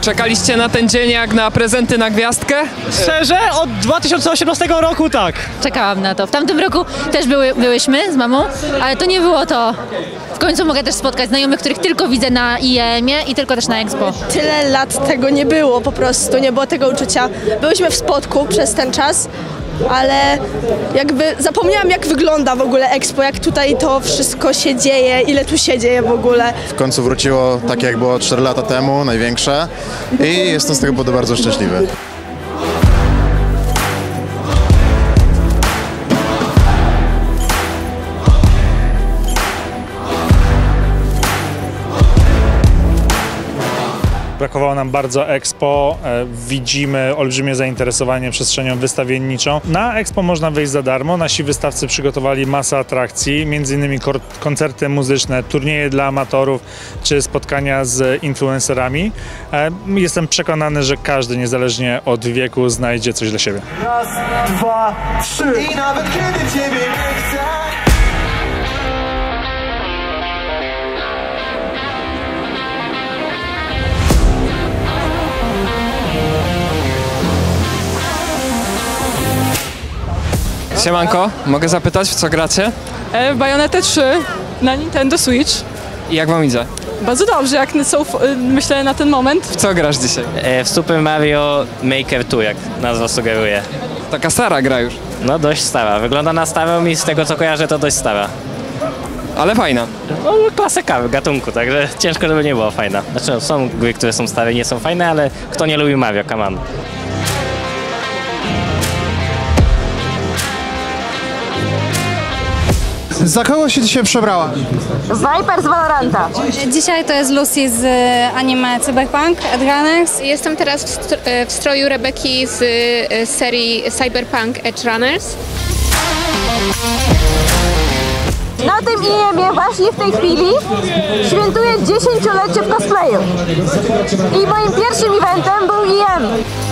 Czekaliście na ten dzień jak na prezenty na gwiazdkę? Szczerze? Od 2018 roku tak. Czekałam na to. W tamtym roku też byłyśmy z mamą, ale to nie było to. W końcu mogę też spotkać znajomych, których tylko widzę na IEM-ie i tylko też na Expo. Tyle lat tego nie było po prostu, nie było tego uczucia. Byłyśmy w Spodku przez ten czas, ale jakby zapomniałam, jak wygląda w ogóle Expo, jak tutaj to wszystko się dzieje, ile tu się dzieje w ogóle. W końcu wróciło tak, jak było 4 lata temu, największe, i jestem z tego powodu bardzo szczęśliwy. Brakowało nam bardzo Expo, widzimy olbrzymie zainteresowanie przestrzenią wystawienniczą. Na Expo można wejść za darmo, nasi wystawcy przygotowali masę atrakcji, m.in. koncerty muzyczne, turnieje dla amatorów czy spotkania z influencerami. Jestem przekonany, że każdy, niezależnie od wieku, znajdzie coś dla siebie. Raz, dwa, trzy. I nawet kiedy ciebie nie chcę. Siemanko, mogę zapytać, w co gracie? W Bayonetę 3 na Nintendo Switch. I jak wam idzie? Bardzo dobrze, jak myślę na ten moment. W co grasz dzisiaj? W Super Mario Maker 2, jak nazwa sugeruje. Taka stara gra już. No dość stara. Wygląda na starą i z tego co kojarzę to dość stara. Ale fajna. No klasyka w gatunku, także ciężko żeby nie była fajna. Znaczy są gry, które są stare i nie są fajne, ale kto nie lubi Mario, come on. Za kogo się dzisiaj przebrała? Viper z Valoranta. Dzisiaj to jest Lucy z anime Cyberpunk Edgerunners. Jestem teraz w stroju Rebeki z serii Cyberpunk Edgerunners. Na tym IEM-ie właśnie w tej chwili świętuję 10-lecie w cosplayu. I moim pierwszym eventem był IEM.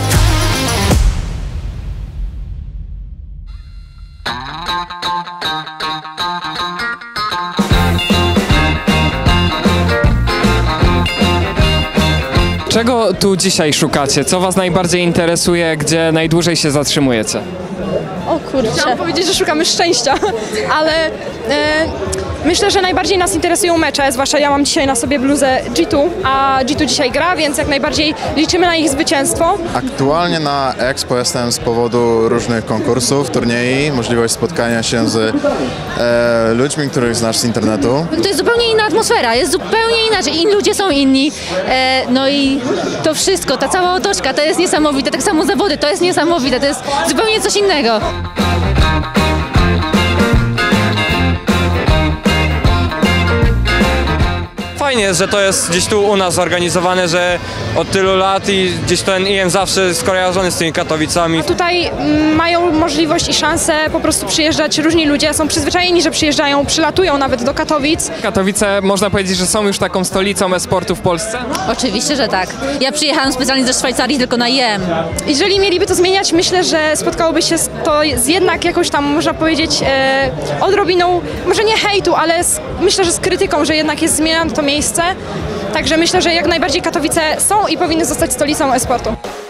Czego tu dzisiaj szukacie? Co was najbardziej interesuje? Gdzie najdłużej się zatrzymujecie? O kurczę. Chciałam powiedzieć, że szukamy szczęścia, ale myślę, że najbardziej nas interesują mecze, zwłaszcza ja mam dzisiaj na sobie bluzę G2, a G2 dzisiaj gra, więc jak najbardziej liczymy na ich zwycięstwo. Aktualnie na Expo jestem z powodu różnych konkursów, turniej, możliwość spotkania się z ludźmi, których znasz z internetu. To jest zupełnie inna atmosfera, jest zupełnie inaczej. Inni ludzie są inni. No i to wszystko, ta cała otoczka, to jest niesamowite. Tak samo zawody, to jest niesamowite, to jest zupełnie coś innego. Fajnie jest, że to jest gdzieś tu u nas zorganizowane, że od tylu lat i gdzieś ten IEM zawsze skojarzony z tymi Katowicami. A tutaj mają możliwość i szansę po prostu przyjeżdżać różni ludzie, są przyzwyczajeni, że przyjeżdżają, przylatują nawet do Katowic. Katowice można powiedzieć, że są już taką stolicą e-sportu w Polsce? Oczywiście, że tak. Ja przyjechałam specjalnie ze Szwajcarii tylko na IEM. Jeżeli mieliby to zmieniać, myślę, że spotkałoby się to z jednak jakoś tam, można powiedzieć, odrobiną, może nie hejtu, ale myślę, że z krytyką, że jednak jest zmieniane to miejsce. Także myślę, że jak najbardziej Katowice są i powinny zostać stolicą e-sportu.